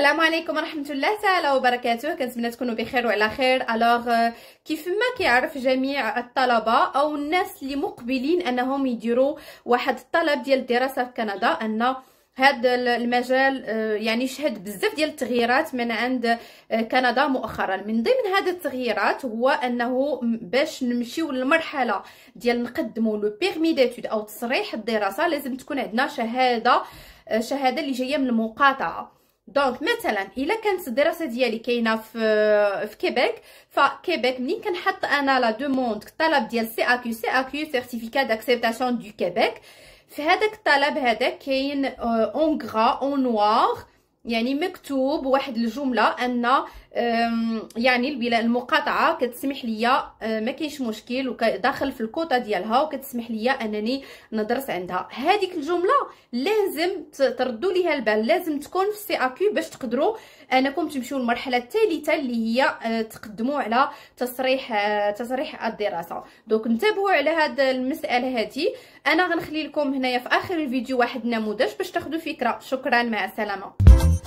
السلام عليكم ورحمه الله تعالى وبركاته. كنتمنى تكونوا بخير وعلى خير. الوغ كيف ما كيعرف جميع الطلبه او الناس اللي مقبلين انهم يديروا واحد الطلب ديال الدراسه في كندا، ان هذا المجال يعني شهد بزاف ديال التغييرات من عند كندا مؤخرا. من ضمن هذه التغييرات هو انه باش نمشيو للمرحله ديال نقدموا لو بيرمي ديتود او تصريح الدراسه لازم تكون عندنا شهاده اللي جايه من المقاطعه. دونك مثلا الا كانت الدراسه ديالي كاينه في كيبيك، فكيبيك منين كنحط انا لا دوموند الطلب ديال سي اكيو سيرتيفيكا داكسبتاسيون دو كيبيك، في هذاك الطلب هذا كاين اون غرا اون نوار، يعني مكتوب واحد الجمله ان يعني المقاطعه كتسمح ليا ما كاينش مشكل وداخل في الكوطه ديالها وكتسمح ليا انني ندرس عندها. هذيك الجمله لازم تردوا ليها البال، لازم تكون في سي اكيو باش انكم تمشيو للمرحله الثالثه اللي هي تقدموا على تصريح الدراسه. دونك انتبهوا على هذه المساله هذه. انا غنخلي لكم هنايا في اخر الفيديو واحد النموذج باش تاخذوا فكره. شكرا، مع السلامه.